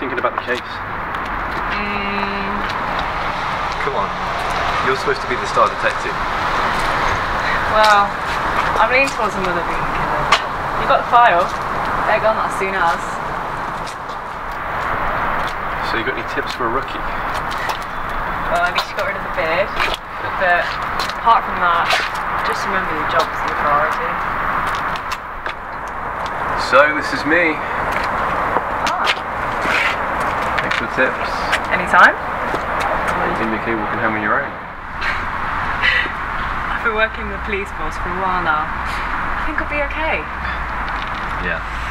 thinking about the case? Come on, you're supposed to be the star detective. Well, I'm leaning towards another being killer. You got the file. They're gone as soon as. So you got any tips for a rookie? Well, at least you got rid of the beard. But apart from that, just remember your job's your priority. So this is me. Ah. Thanks for the tips. Anytime? You think you're walking home on your own? I've been working in the police force for a while now. I think I'll be okay. Yeah.